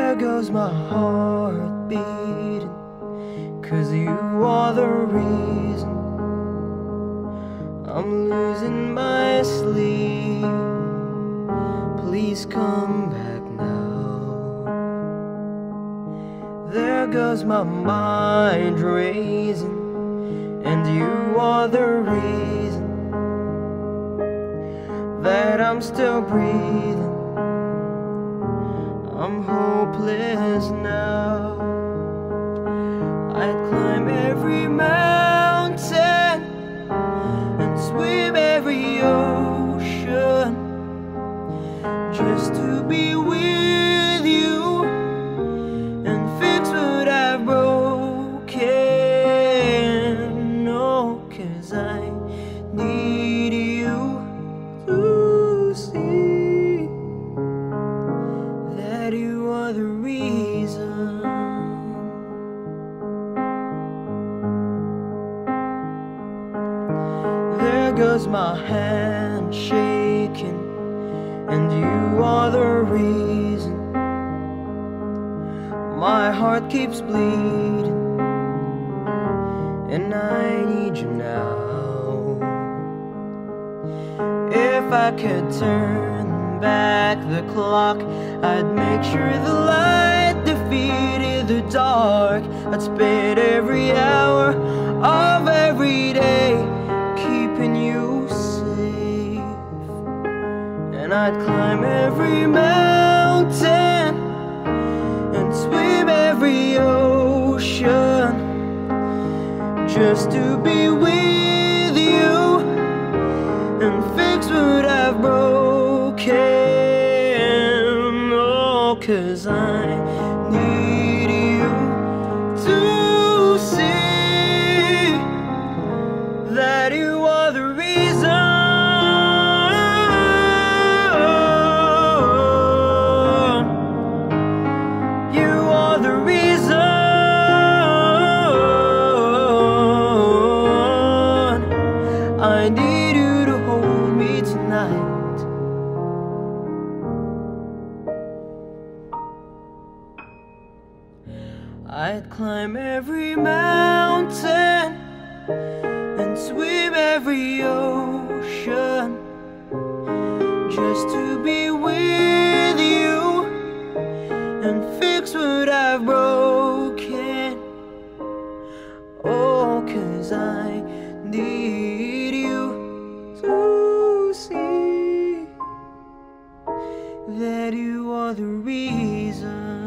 There goes my heart beating, 'cause you are the reason I'm losing my sleep. Please come back now. There goes my mind racing, and you are the reason that I'm still breathing. I'm hopeless now. I'd climb every mountain and swim every ocean just to be with you and fix what I've broken. Oh, 'cause I need you to see that you are the reason. There goes my hand shaking, and you are the reason my heart keeps bleeding, and I need you now. If I could turn back the clock, I'd make sure the light defeated the dark. I'd spend every hour of every day keeping you safe, and I'd climb every mountain and swim every ocean just to be with you and fix what I've broken. Oh, 'cause I need you to see that you are the reason. You are the reason. I need you to hold me tonight. I'd climb every mountain and swim every ocean just to be with you and fix what I've broken. Oh, 'cause I need you to see that you are the reason.